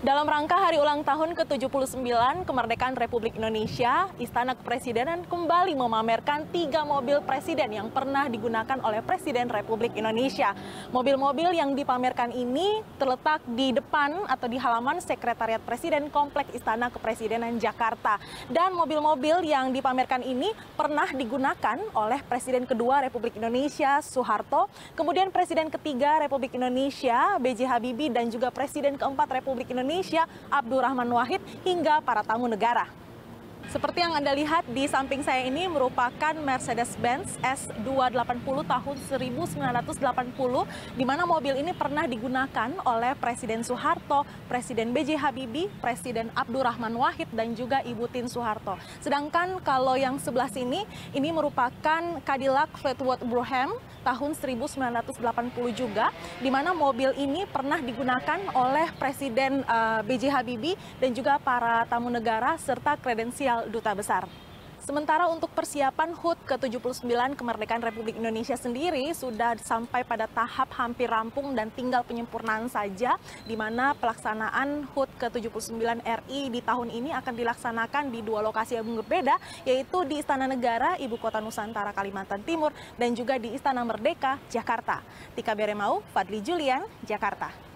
Dalam rangka hari ulang tahun ke-79 kemerdekaan Republik Indonesia, Istana Kepresidenan kembali memamerkan 3 mobil presiden yang pernah digunakan oleh Presiden Republik Indonesia. Mobil-mobil yang dipamerkan ini terletak di depan atau di halaman Sekretariat Presiden Kompleks Istana Kepresidenan Jakarta. Dan mobil-mobil yang dipamerkan ini pernah digunakan oleh Presiden kedua Republik Indonesia, Soeharto, kemudian Presiden ketiga Republik Indonesia, B.J. Habibie, dan juga Presiden keempat Republik Indonesia, Abdurrahman Wahid, hingga para tamu negara. Seperti yang Anda lihat di samping saya ini merupakan Mercedes-Benz S280 tahun 1980, di mana mobil ini pernah digunakan oleh Presiden Soeharto, Presiden B.J. Habibie, Presiden Abdurrahman Wahid, dan juga Ibu Tien Soeharto. Sedangkan kalau yang sebelah sini, ini merupakan Cadillac Fleetwood Brougham tahun 1980 juga, di mana mobil ini pernah digunakan oleh Presiden B.J. Habibie dan juga para tamu negara serta kredensial duta besar. Sementara untuk persiapan HUT ke-79 kemerdekaan Republik Indonesia sendiri sudah sampai pada tahap hampir rampung dan tinggal penyempurnaan saja, di mana pelaksanaan HUT ke-79 RI di tahun ini akan dilaksanakan di 2 lokasi yang berbeda, yaitu di Istana Negara, Ibu Kota Nusantara, Kalimantan Timur, dan juga di Istana Merdeka, Jakarta. Tika Beremau, Fadli Julian, Jakarta.